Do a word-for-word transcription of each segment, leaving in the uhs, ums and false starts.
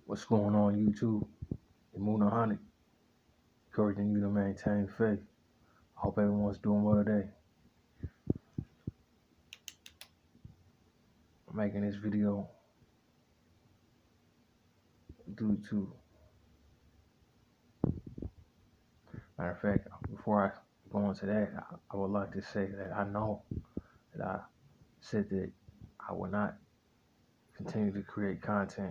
What's going on, YouTube? Imuna Honey, encouraging you to maintain faith. I hope everyone's doing well today. I'm making this video due to, matter of fact, before I go into that, I, I would like to say that I know that I said that I will not continue to create content,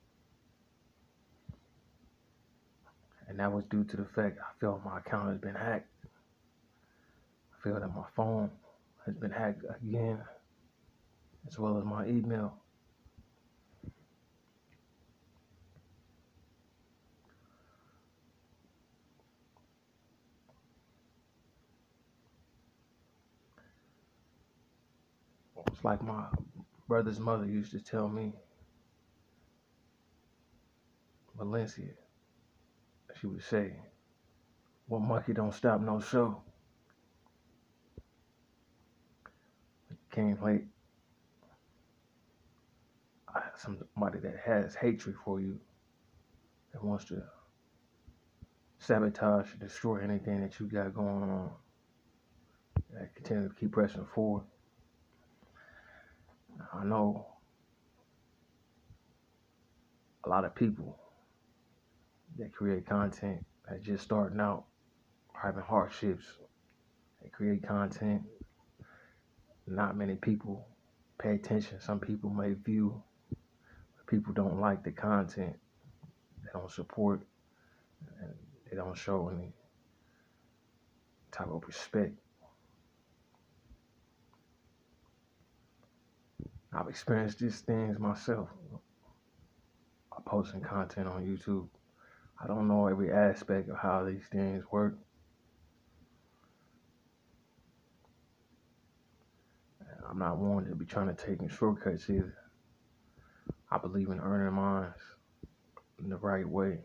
and that was due to the fact I feel my account has been hacked. I feel that my phone has been hacked again, as well as my email. It's like my brother's mother used to tell me, Valencia, she would say, "One monkey don't stop no show." Came late. Somebody that has hatred for you, that wants to sabotage, destroy anything that you got going on, that continue to keep pressing forward. I know a lot of people that create content that just starting out, having hardships. They create content. Not many people pay attention. Some people may view. People don't like the content. They don't support. And they don't show any type of respect. I've experienced these things myself. I'm posting content on YouTube. I don't know every aspect of how these things work. I'm not one to be trying to take shortcuts either. I believe in earning mine in the right way.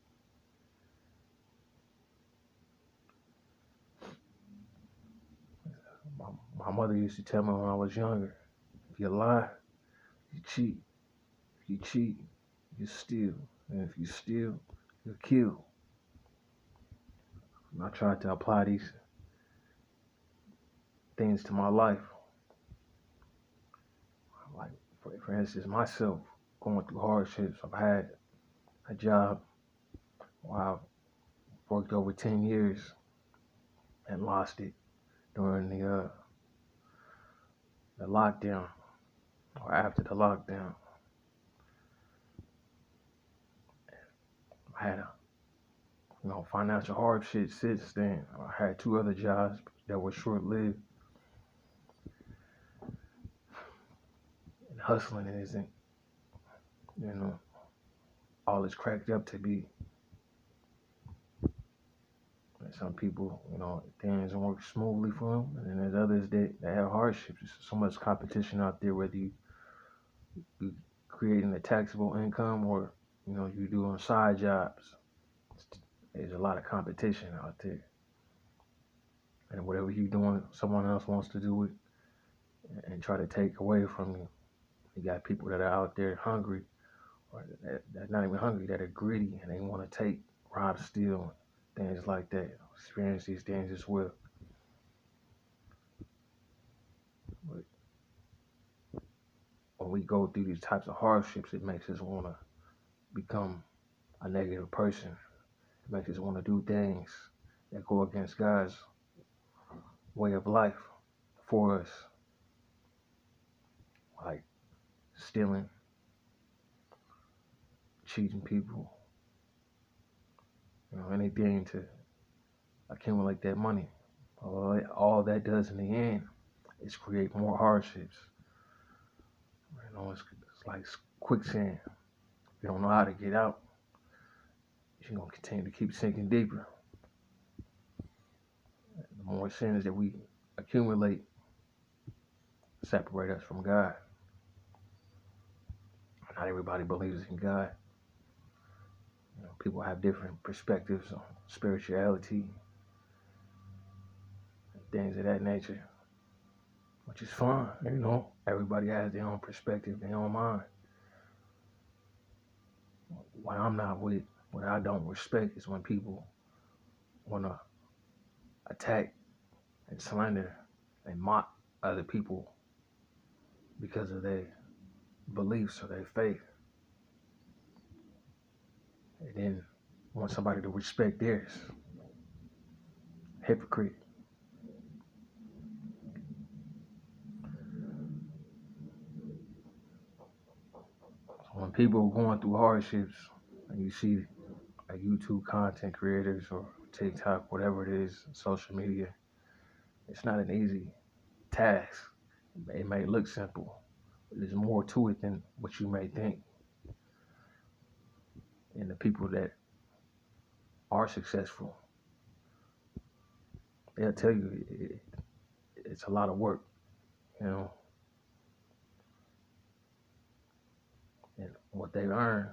My, my mother used to tell me when I was younger, if you lie, you cheat. If you cheat, you steal. And if you steal, you kill. And I tried to apply these things to my life. Like, for, for instance, myself, going through hardships. I've had a job where I've worked over ten years and lost it during the uh, the lockdown or after the lockdown. I had a you know financial hardship since then. I had two other jobs that were short-lived. And hustling isn't, you know, all it's cracked up to be. And some people, you know, things don't work smoothly for them, and then there's others that, that have hardships. There's so much competition out there, whether you you creating a taxable income or you know you doing side jobs. There's a lot of competition out there, and whatever you're doing, someone else wants to do it and try to take away from you. You got people that are out there hungry, or that, that not even hungry, that are greedy and they want to take, rob, steal, things like that. Experience these things as well. But when we go through these types of hardships, it makes us want to become a negative person. It makes us want to do things that go against God's way of life for us, like stealing, cheating people, you know, anything to accumulate that money. All, all that does in the end is create more hardships. You know, it's, it's like quicksand. If you don't know how to get out, you're going to continue to keep sinking deeper. The more sins that we accumulate separate us from God. Not everybody believes in God. You know, people have different perspectives on spirituality and things of that nature, which is fine. You know, everybody has their own perspective, their own mind. what I'm not with, what I don't respect is when people want to attack and slander and mock other people because of their beliefs or their faith. And then want somebody to respect theirs. Hypocrite. So when people are going through hardships and you see a YouTube content creators or TikTok, whatever it is, social media, it's not an easy task. It may look simple, but there's more to it than what you may think. And the people that are successful, they'll tell you it, it's a lot of work, you know. And what they earn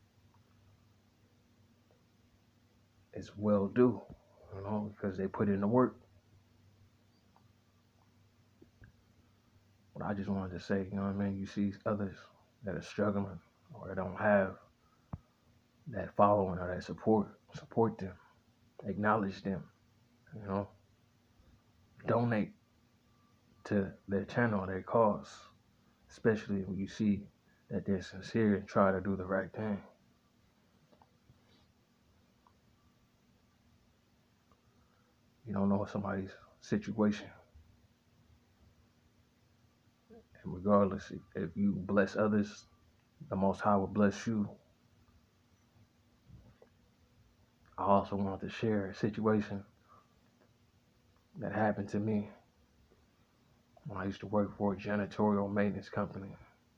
is well due, you know, because they put in the work. But I just wanted to say, you know what I mean? You see others that are struggling or that don't have that following or that support, support them, acknowledge them, you know, donate to their channel, their cause, especially when you see that they're sincere and try to do the right thing. You don't know somebody's situation. And regardless, if you bless others, the Most High will bless you. I also want to share a situation that happened to me when I used to work for a janitorial maintenance company.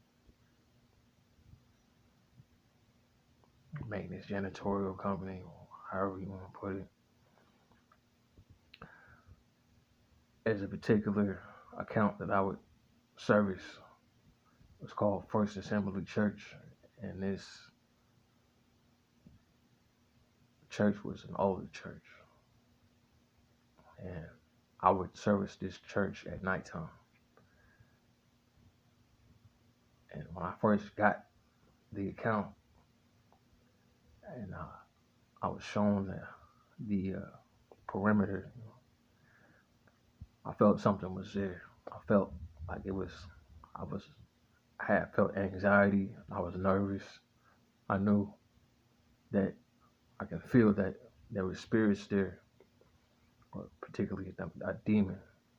Maintenance janitorial company, however you want to put it. There's a particular account that I would service. It's called First Assembly Church, and this church was an older church. And I would service this church at nighttime. And when I first got the account, and uh, I was shown the, the uh, perimeter, I felt something was there. I felt like it was, I was, I had felt anxiety. I was nervous. I knew that I can feel that there were spirits there, or particularly a, a demon.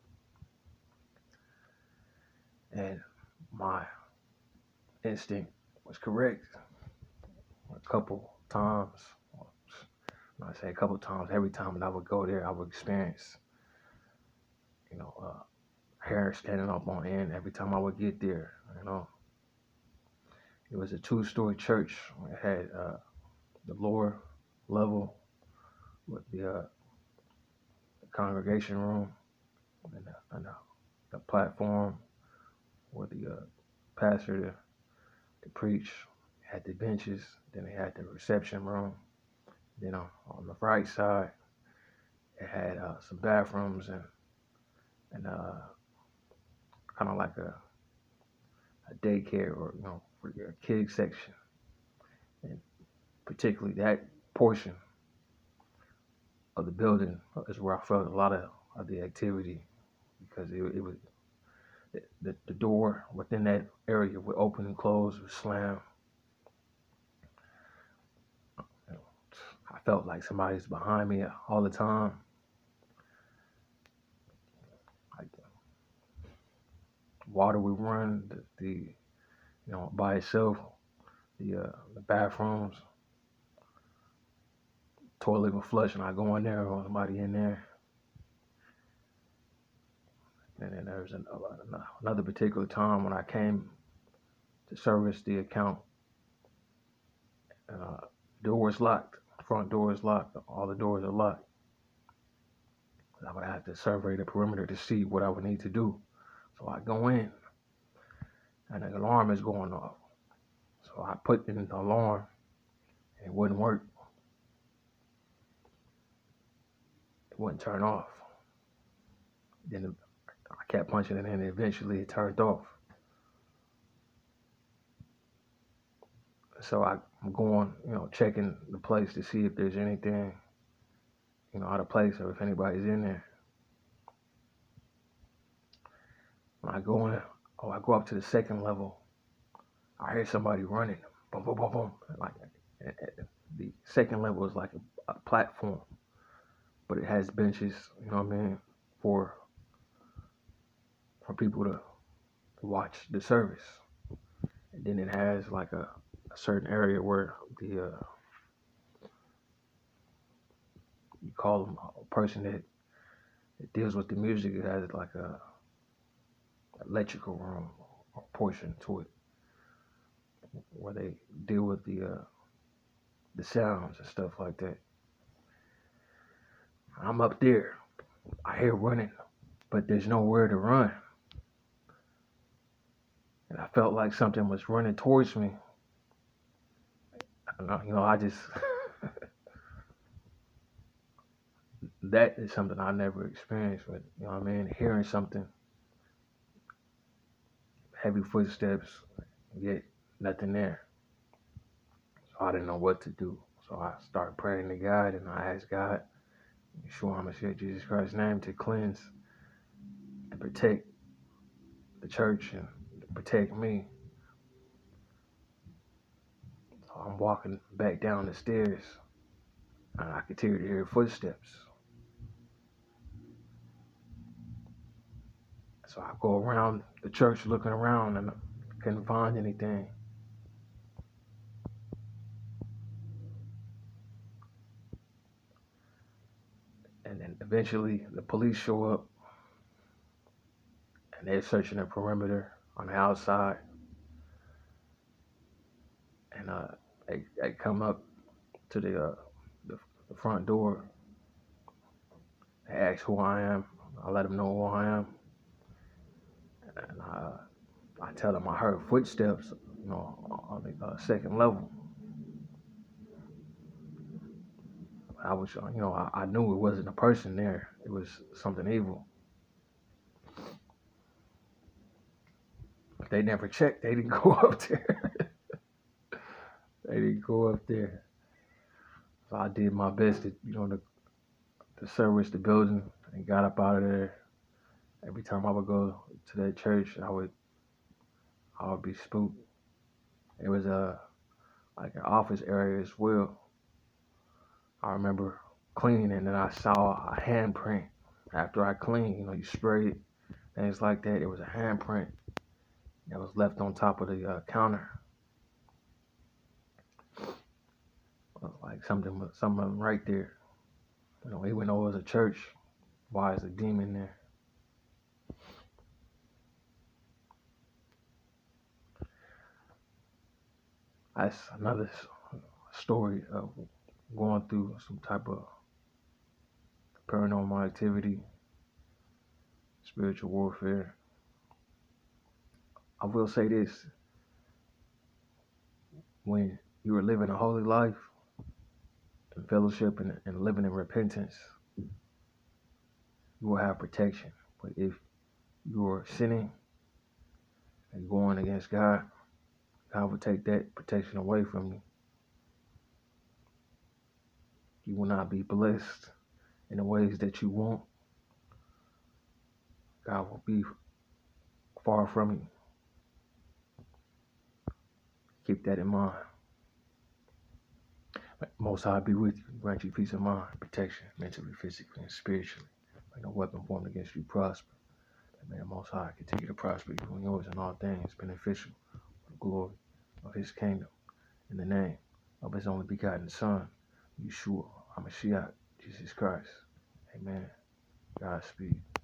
And my instinct was correct. A couple times, when I say a couple times, every time that I would go there, I would experience, you know, uh, hair standing up on end every time I would get there, you know. It was a two-story church. It had uh, the lower level with the, uh, the congregation room and, the, and the, the platform where the uh, pastor to, to preach. It had the benches. Then they had the reception room. Then on, on the right side, it had uh, some bathrooms and and uh, kind of like a, a daycare or, you know, for your kids section. And particularly that portion of the building is where I felt a lot of, of the activity, because it, it was the, the door within that area would open and close, would slam. You know, I felt like somebody's behind me all the time. Like water would run, the, the you know, by itself, the uh, the bathrooms, toilet would flush, and I go in there, or somebody in there. And then there was an, uh, another particular time when I came to service the account. Uh, door was locked, front door is locked, all the doors are locked. I would have to survey the perimeter to see what I would need to do. So I go in, and the alarm is going off. So I put in the alarm, and it wouldn't work. It wouldn't turn off. Then I kept punching it in, and eventually it turned off. So I, I'm going, you know, checking the place to see if there's anything, you know, out of place or if anybody's in there. When I go in, oh, I go up to the second level. I hear somebody running, boom, boom, boom, boom. Like the second level is like a, a platform, but it has benches, you know what I mean, for for people to, to watch the service. And then it has like a, a certain area where the uh, you call them a person that, that deals with the music. It has like a electrical room or portion to it where they deal with the uh, the sounds and stuff like that. I'm up there. I hear running, but there's nowhere to run. And I felt like something was running towards me. And I, you know, I just that is something I never experienced with. You know what I mean? Hearing something, heavy footsteps, yet nothing there. So I didn't know what to do. So I started praying to God, and I asked God, Yeshua HaMashiach, Jesus Christ's name, to cleanse and protect the church and protect me. So I'm walking back down the stairs, and I continue to hear footsteps. So I go around the church looking around, and I couldn't find anything. And then eventually the police show up, and they're searching the perimeter on the outside. And uh, they, they come up to the, uh, the the front door. They ask who I am. I let them know who I am. And uh, I tell them I heard footsteps, you know, on the uh, second level. I was, you know, I, I knew it wasn't a person there. It was something evil. But they never checked. They didn't go up there. They didn't go up there. So I did my best to, you know, to, to service the building and got up out of there. Every time I would go to that church, I would, I would be spooked. It was a like an office area as well. I remember cleaning and then I saw a handprint. After I cleaned, you know, you spray it, things like that. It was a handprint that was left on top of the uh, counter. Like something, something right there. You know, even though it was a church, why is a demon there? That's another story of going through some type of paranormal activity, spiritual warfare. I will say this: when you are living a holy life and fellowship and, and living in repentance, you will have protection. But if you are sinning and going against God, God will take that protection away from you. You will not be blessed in the ways that you want. God will be far from you. Keep that in mind. Most High be with you, grant you peace of mind, protection, mentally, physically, and spiritually. May no weapon formed against you prosper. And may the Most High continue to prosper you and yours in all things beneficial for the glory of His kingdom. In the name of His only begotten Son, Yeshua HaMashiach, Jesus Christ. Amen. Godspeed.